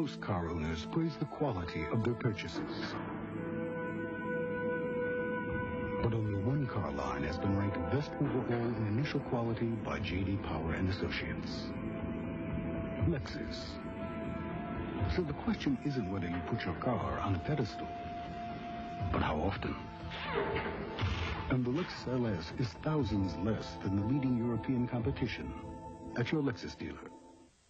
Most car owners praise the quality of their purchases. But only one car line has been ranked best overall in initial quality by J.D. Power and Associates. Lexus. So the question isn't whether you put your car on a pedestal, but how often. And the Lexus LS is thousands less than the leading European competition at your Lexus dealer.